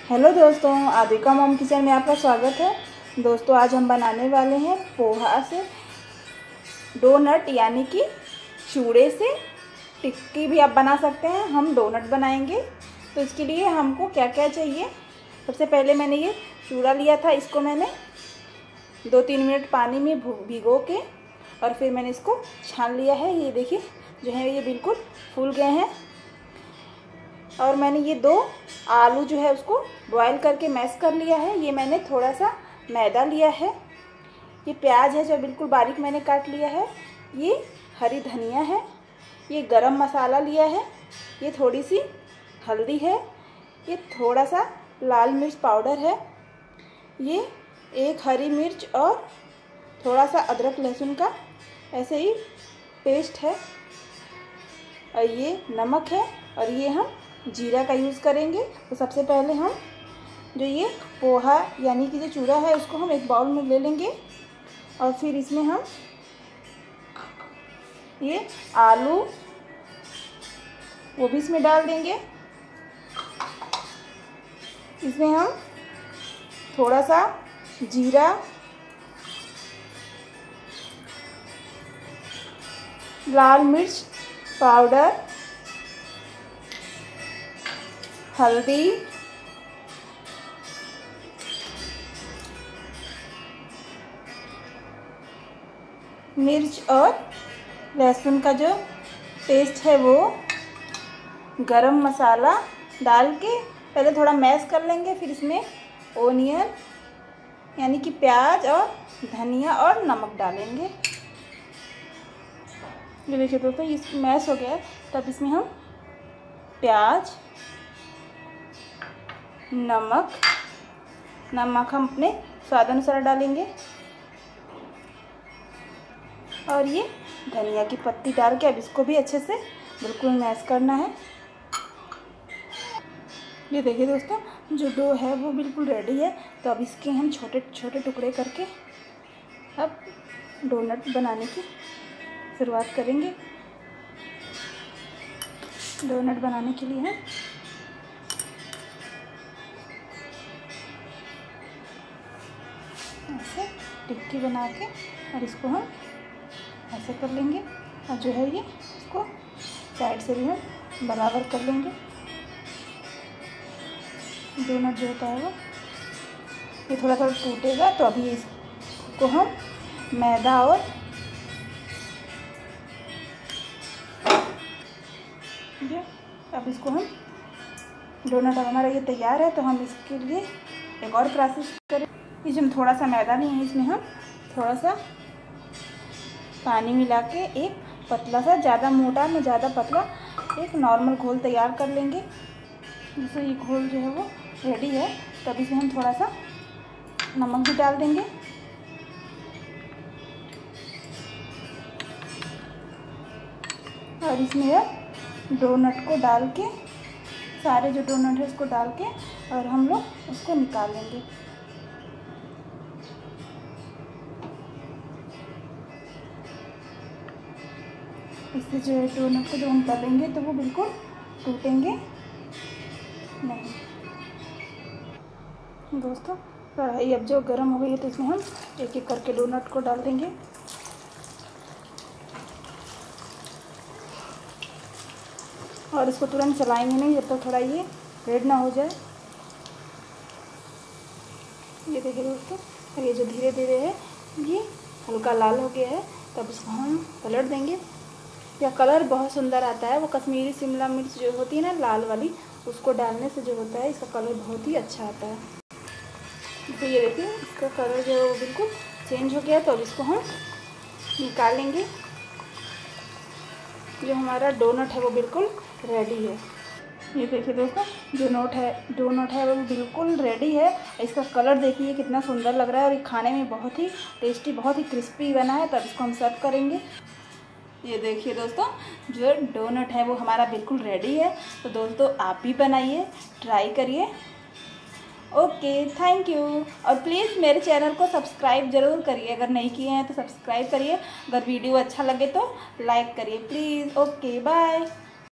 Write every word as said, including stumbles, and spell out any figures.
Hello दोस्तों, आदिका mom kitchen में आपका स्वागत है। दोस्तों आज हम बनाने वाले हैं पोहा से डोनट, यानी कि चूड़े से टिक्की भी आप बना सकते हैं। हम डोनट बनाएंगे, तो इसके लिए हमको क्या क्या चाहिए। सबसे पहले मैंने ये चूड़ा लिया था, इसको मैंने दो तीन मिनट पानी में भिगो के और फिर मैंने इसको छान लिया है। ये देखिए जो है ये बिल्कुल फूल गए हैं। और मैंने ये दो आलू जो है उसको बॉयल करके मैश कर लिया है। ये मैंने थोड़ा सा मैदा लिया है। ये प्याज है जो बिल्कुल बारीक मैंने काट लिया है। ये हरी धनिया है। ये गरम मसाला लिया है। ये थोड़ी सी हल्दी है। ये थोड़ा सा लाल मिर्च पाउडर है। ये एक हरी मिर्च और थोड़ा सा अदरक लहसुन का ऐसे ही पेस्ट है। और ये नमक है और ये हम जीरा का यूज़ करेंगे। तो सबसे पहले हम जो ये पोहा यानी कि जो चूड़ा है उसको हम एक बाउल में ले लेंगे और फिर इसमें हम ये आलू वो भी इसमें डाल देंगे। इसमें हम थोड़ा सा जीरा, लाल मिर्च पाउडर, हल्दी, मिर्च और लहसुन का जो पेस्ट है वो, गरम मसाला डाल के पहले थोड़ा मैश कर लेंगे। फिर इसमें ओनियन यानी कि प्याज और धनिया और नमक डालेंगे। ये देखिए दोस्तों ये मैश हो गया है। तब इसमें हम प्याज, नमक नमक हम अपने स्वाद अनुसार डालेंगे और ये धनिया की पत्ती डाल के अब इसको भी अच्छे से बिल्कुल मैश करना है। ये देखिए दोस्तों जो डो है वो बिल्कुल रेडी है। तो अब इसके हम छोटे छोटे टुकड़े करके अब डोनट बनाने की शुरुआत करेंगे। डोनट बनाने के लिए हम ऐसे टिक्की बना के और इसको हम ऐसे कर लेंगे और जो है ये इसको साइड से भी हम बराबर कर लेंगे। डोनट जो होता है वो ये थोड़ा थोड़ा टूटेगा। तो अभी इसको हम मैदा और अब इसको हम डोनट अब हमारा ये तैयार है। तो हम इसके लिए एक और प्रोसेस करें। ये जो हम थोड़ा सा मैदा लिए हैं इसमें हम थोड़ा सा पानी मिला के एक पतला सा, ज़्यादा मोटा न ज़्यादा पतला, एक नॉर्मल घोल तैयार कर लेंगे। जैसे ये घोल जो है वो रेडी है। तब इसमें हम थोड़ा सा नमक भी डाल देंगे और इसमें डोनट को डाल के, सारे जो डोनट है उसको डाल के और हम लोग उसको निकाल लेंगे। इससे जो है डोनट को जो हम तलेंगे तो वो बिल्कुल टूटेंगे नहीं। दोस्तों कढ़ाई अब जो गर्म हो गई है तो इसमें हम एक एक करके डोनट को डाल देंगे और इसको तुरंत चलाएंगे नहीं जब तक थोड़ा ये रेड ना हो जाए। ये देखिए दोस्तों ये जो धीरे धीरे है ये हल्का लाल हो गया है। तब इसको हम पलट देंगे। यह कलर बहुत सुंदर आता है। वो कश्मीरी शिमला मिर्च जो होती है ना लाल वाली, उसको डालने से जो होता है इसका कलर बहुत ही अच्छा आता है। तो ये देखिए इसका कलर जो है वो बिल्कुल चेंज हो गया। तो अब इसको हम निकालेंगे। जो हमारा डोनट है वो बिल्कुल रेडी है। ये देखिए दोस्तों जो नोट है डोनट है वो बिल्कुल रेडी है। इसका कलर देखिए कितना सुंदर लग रहा है और ये खाने में बहुत ही टेस्टी, बहुत ही क्रिस्पी बना है। तब इसको हम सर्व करेंगे। ये देखिए दोस्तों जो डोनट है वो हमारा बिल्कुल रेडी है। तो दोस्तों आप भी बनाइए, ट्राई करिए। Okay, thank you. और प्लीज़ मेरे चैनल को सब्सक्राइब ज़रूर करिए। अगर नहीं किए हैं तो सब्सक्राइब करिए। अगर वीडियो अच्छा लगे तो लाइक करिए प्लीज़। Okay bye.